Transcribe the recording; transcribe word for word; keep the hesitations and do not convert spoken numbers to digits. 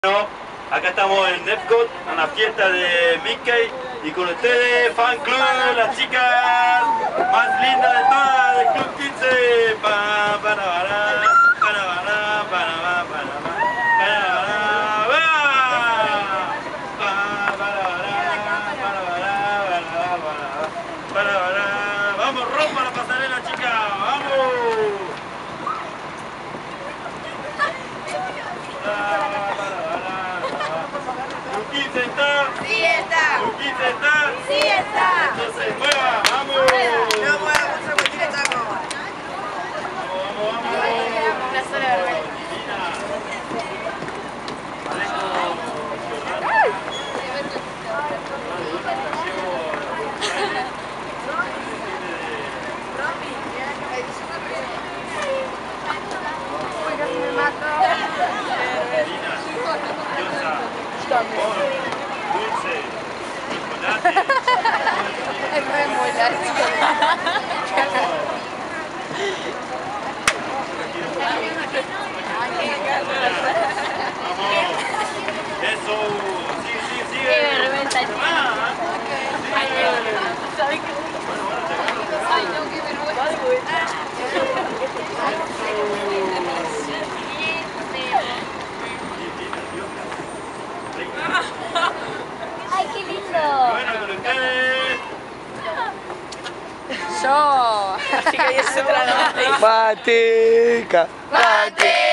Bueno, acá estamos en Epcot, en la fiesta de Mickey, y con ustedes, Fan Club, las chicas más lindas de todas, del Club quince. Pa, para, para, para, para, para, para, para, para, para, para, vamos, rompa la pasarela, chicas, vamos. ¿quince está? Sí está. ¿quince está? Sí está. Entonces, mueva, vamos. No mueva mucho porque tiene taco. Vamos, vamos, vamos. Una sola vergüenza. Casi me mato. Dulce, chocolate. Es muy molar. Vamos. Eso. Sigue, sigue, sigue. Qué vergüenza. Ah, Ay, no, qué vergüenza. ¡Ay, qué lindo! bueno, con ustedes. Yo. Así que es otra. Mateca, mateca.